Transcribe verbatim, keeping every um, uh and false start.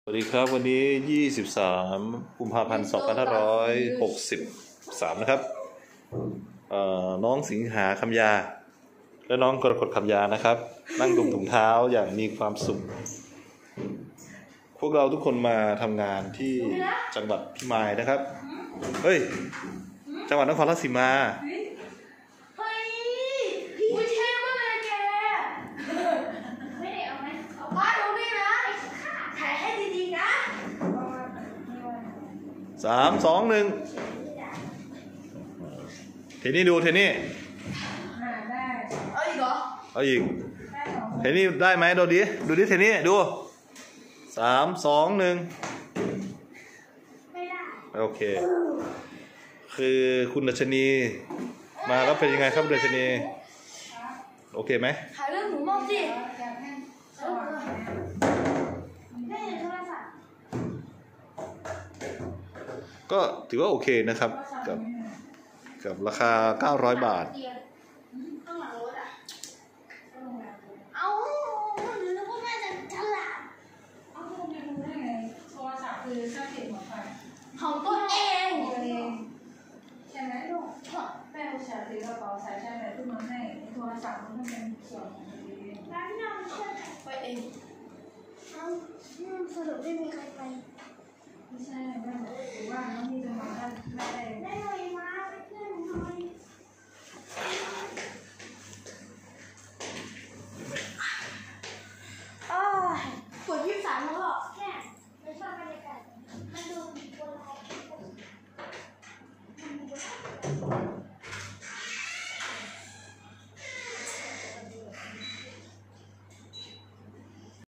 วัสดีครับวันนี้ยี่สิบสามกุมภาพันธ์สองพันห้าร้อยหกสิบสามนะครับน้องสิงหาคำยาและน้องกรกฎคำยานะครับนั่งดุมถุงเท้าอย่างมีความสุขพวกเราทุกคนมาทำงานที่จังหวัดพิมายนะครับเฮ้ยจังหวัดนครราชสีมาสามสองหนึ่งเทนี่ดูเทนี่เอาอีกเหรอเอาอีกเทนี่ได้ไหมดูดิดูดิเทนี่ดูสามสองหนึ่งไม่ได้โอเคคือคุณดัชนีมาแล้วเป็นยังไงครับดัชนีโอเคไหมถ่ายเรื่องหนูมองสิก็ถือว่าโอเคนะครับกับกับราคาเก้าร้อยบาทเอาหรือว่าแม่จะฉลาดเอาคุณจะดูได้ไงโทรศัพท์คือชอบติดหัวไฟของตัวเองใช่ไหมลูกแม่อุตส่าห์ถือกระเป๋าสายชาร์จแบตขึ้นมาให้โทรศัพท์มันต้องเป็นส่วนของตัวเองร้านเราเชื่อไปเองเอาสรุปไม่มีใครไปไม่ใช่แม่หรือว่าน้องนี่จะมาได้ได้ได้เลยมาไปเพื่อนหน่อยปวดยี่สิบสามแล้วอ่ะ